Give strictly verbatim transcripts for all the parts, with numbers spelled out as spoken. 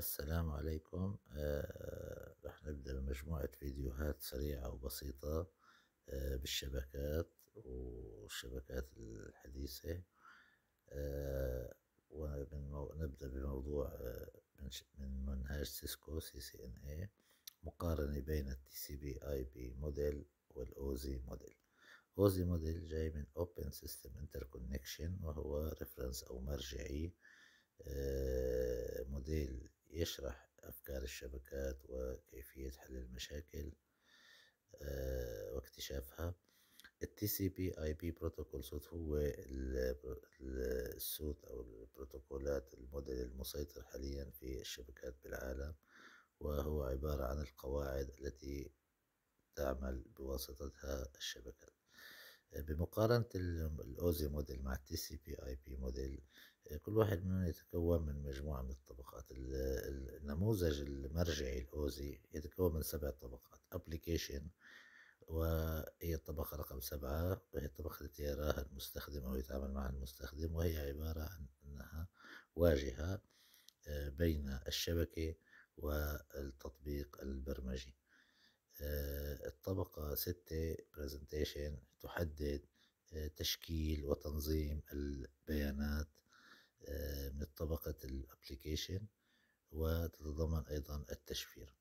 السلام عليكم. آه، رح نبدأ بمجموعة فيديوهات سريعة وبسيطة آه، بالشبكات والشبكات الحديثة. آه، ونبدأ بموضوع آه، من ش- من منهاج سيسكو سي سي ان اي، مقارنة بين التي سي بي اي بي موديل والاوزي موديل. اوزي موديل جاي من Open System Interconnection، وهو ريفرنس او مرجعي، آه، موديل يشرح أفكار الشبكات وكيفية حل المشاكل آه، واكتشافها. ال تي سي بي آي بي بروتوكول سوت هو ال- ال- السوت أو البروتوكولات الموديل المسيطر حاليا في الشبكات بالعالم، وهو عبارة عن القواعد التي تعمل بواسطتها الشبكات. بمقارنة الأوزي موديل مع التي سي بي آي بي موديل، كل واحد منهم يتكون من مجموعة من الطبقات. النموذج المرجعي الأوزي يتكون من سبع طبقات. Application، وهي الطبقة رقم سبعة، وهي الطبقة التي يراها المستخدم أو يتعامل معها المستخدم، وهي عبارة عن أنها واجهة آه، بين الشبكة والتطبيق البرمجي. آه، الطبقة ستة Presentation، تحدد آه، تشكيل وتنظيم البيانات آه، من طبقة الابليكيشن، وتتضمن أيضا التشفير.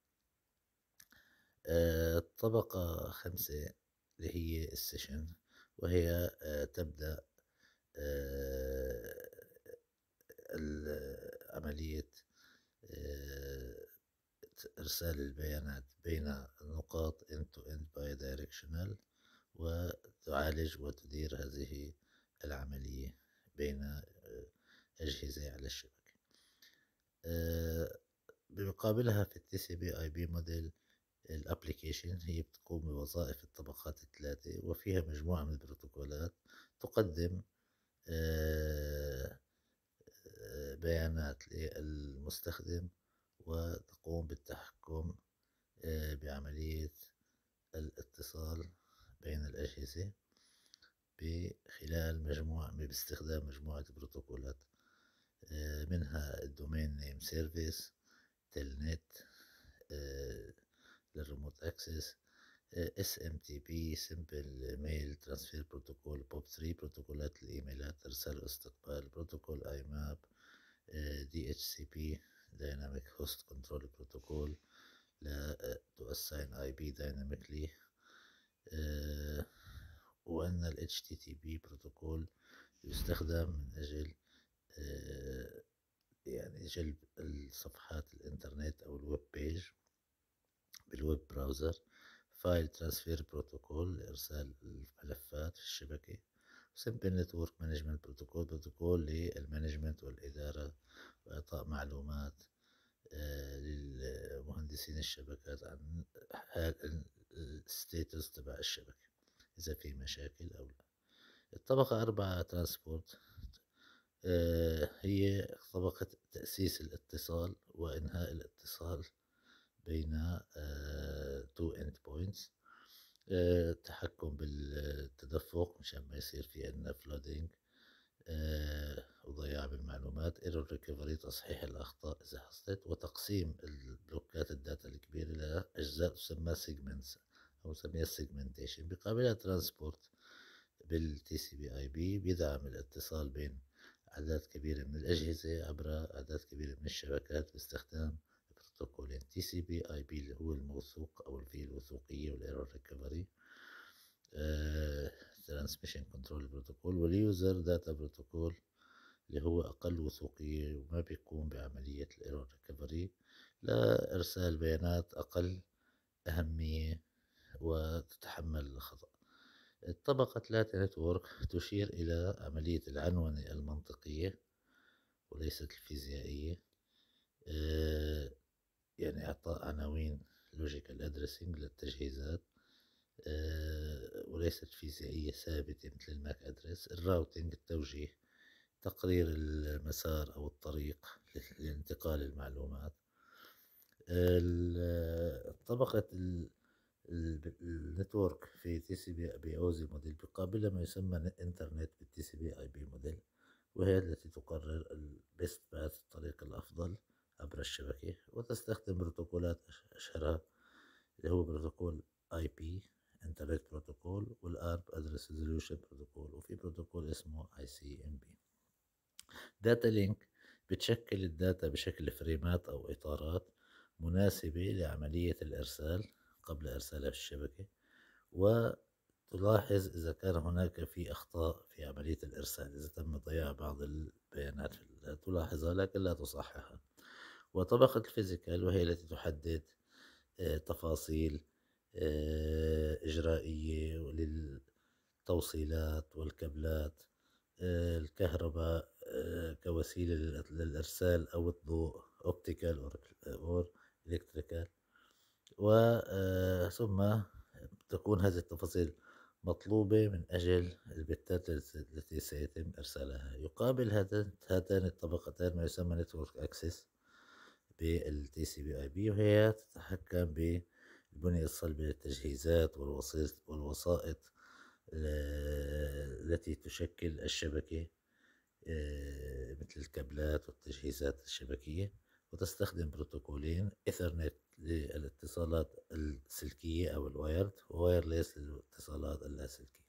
آه، الطبقة خمسة اللي هي السيشن، وهي آه، تبدأ آه، عملية آه، إرسال البيانات بين النقاط end to end bidirectional، وتعالج وتدير هذه العملية بين آه، أجهزة على الشبكة. آه، بمقابلها في التي سي بي اي بي موديل، الابليكيشن هي بتقوم بوظائف الطبقات الثلاثة، وفيها مجموعة من البروتوكولات تقدم آه، آه، بيانات للمستخدم، وتقوم بالتحكم آه، بعملية الاتصال بين الأجهزة بخلال مجموعة باستخدام مجموعة بروتوكولات، آه، منها الدومين نيم سيرفيس، تلنت للريموت اكسس، اس ام تي بي سمبل ميل ترانسفير بروتوكول، بوب ثلاثة بروتوكولات الايميلات ارسال واستقبال، بروتوكول اي ماب، دي اتش سي بي دايناميك هوست كنترول بروتوكول لا to assign اي بي dynamically، آه، وأن ال إتش تي تي بي بروتوكول يستخدم من أجل آه، يعني جلب الصفحات الإنترنت أو الويب بيج بالويب براوزر. فايل ترانسفير بروتوكول لإرسال الملفات في الشبكة. سمبل نتورك مانجمنت بروتوكول، بروتوكول للمانجمنت والإدارة وإعطاء معلومات آه، للمهندسين الشبكات عن الستيتس تبع الشبكة، إذا في مشاكل أو لا. الطبقة أربعة ترانسبورت، آه، هي طبقة تأسيس الاتصال وإنهاء الاتصال بين آه، two endpoints. آه، التحكم بالتدفق مشان ما يصير في عندنا flooding، آه، وضياع بالمعلومات، ايرور ريكفري تصحيح الأخطاء إذا حصلت، وتقسيم البلوكات الداتا الكبيرة إلى أجزاء تسمى سيجمنتس أو نسميها سيجمنتيشن. بقابلها ترانسبورت بالتي سي بي اي بي بيدعم الاتصال بين أعداد كبيرة من الأجهزة عبر أعداد كبيرة من الشبكات باستخدام بروتوكولين: تي سي بي اي بي اللي هو الموثوق أو فيه الوثوقية والايرور ريكفري، ترانسميشن كنترول بروتوكول، واليوزر داتا بروتوكول اللي هو أقل وثوقية وما بيقوم بعملية الايرور ريكفري، لإرسال بيانات أقل أهمية وتتحمل الخطأ. الطبقة ثلاثة نتورك تشير إلى عملية العنونة المنطقية وليست الفيزيائية، آه، يعني إعطاء عناوين logical addressing للتجهيزات، آه، وليست فيزيائية ثابتة مثل الماك أدرس. الراوتينج التوجيه، تقرير المسار أو الطريق لانتقال المعلومات. طبقة النتورك في تي سي بي بي اوزي موديل بقابلها ما يسمى انترنت بالتي سي بي اي بي موديل، وهي التي تقرر البيست باث الطريق الافضل عبر الشبكة، وتستخدم بروتوكولات أشهرها اللي هو بروتوكول آي بي Internet Protocol والآرب Address Resolution Protocol، وفي بروتوكول اسمه آي سي إم بي. داتا لينك بتشكل الداتا بشكل فريمات أو إطارات مناسبة لعملية الإرسال قبل إرسالها في الشبكة، وتلاحظ إذا كان هناك في أخطاء في عملية الإرسال، إذا تم ضياع بعض البيانات تلاحظها لكن لا تصححها. وطبقة الفيزيكال وهي التي تحدد آه، تفاصيل آه، إجرائية للتوصيلات والكابلات، آه، الكهرباء آه، كوسيلة للإرسال أو الضوء optical or electrical، وثم تكون هذه التفاصيل مطلوبة من أجل البتات التي سيتم إرسالها. يقابل هاتان الطبقتان ما يسمى Network Access بال تي سي بي آي بي، وهي تتحكم بالبنية الصلبة للتجهيزات والوسائط التي تشكل الشبكة مثل الكابلات والتجهيزات الشبكية، وتستخدم بروتوكولين إيثرنت للاتصالات السلكية أو الوايرد، ووايرلس للاتصالات اللاسلكية.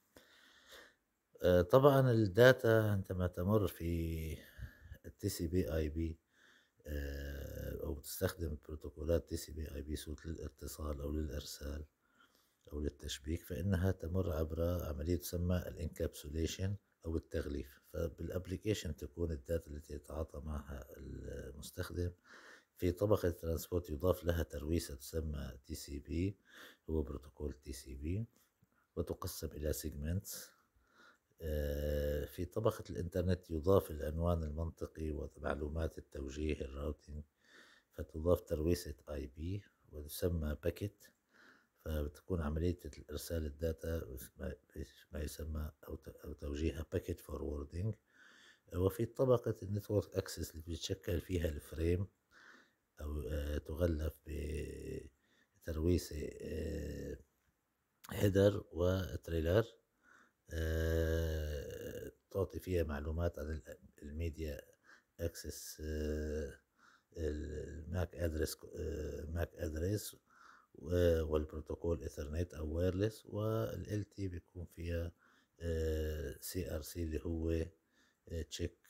طبعا الداتا عندما تمر في التي سي بي آي بي أو تستخدم بروتوكولات تي سي بي آي بي سوت للاتصال أو للإرسال أو للتشبيك، فإنها تمر عبر عملية تسمى الانكابسوليشن أو التغليف. فبالأبليكيشن تكون الداتا التي يتعاطى معها المستخدم في طبقة ترانسبورت يضاف لها ترويسة تسمى تي سي بي، هو بروتوكول تي سي بي، وتقسم إلى سيجمنتس. في طبقة الإنترنت يضاف العنوان المنطقي ومعلومات التوجيه الراوتينج، فتضاف ترويسة آي بي وتسمى باكيت، فبتكون عملية إرسال الداتا ما يسمى أو توجيهها باكيت فوروردينج. وفي طبقة النتورك أكسس اللي بيتشكل فيها الفريم أو تغلف بترويسة هيدر وتريلر، تعطي فيها معلومات عن الميديا أكسس، الماك أدرس ماك أدرس والبروتوكول إيثرنت أو وايرلس، والال تي بيكون فيها سي ار سي اللي هو تشيك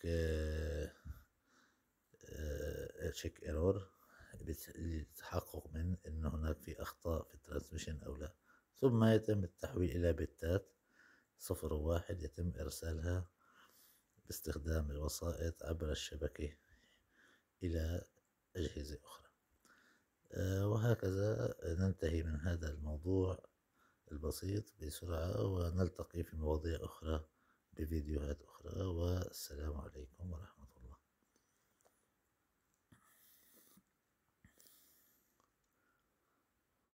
تشيك ايرور للتحقق من ان هناك في اخطاء في الترانسميشن او لا. ثم يتم التحويل الى بتات صفر وواحد يتم ارسالها باستخدام الوسائط عبر الشبكة الى اجهزة اخرى. وهكذا ننتهي من هذا الموضوع البسيط بسرعة، ونلتقي في مواضيع أخرى بفيديوهات أخرى، والسلام عليكم ورحمة الله.